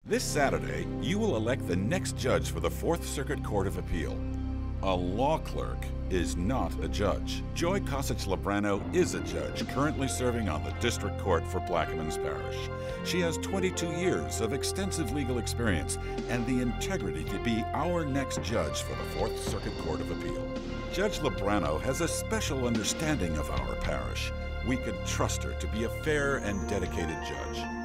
This Saturday, you will elect the next judge for the Fourth Circuit Court of Appeal. A law clerk is not a judge. Joy Kosich-Labrano is a judge currently serving on the District Court for Plaquemines Parish. She has 22 years of extensive legal experience and the integrity to be our next judge for the Fourth Circuit Court of Appeal. Judge Labrano has a special understanding of our parish. We could trust her to be a fair and dedicated judge.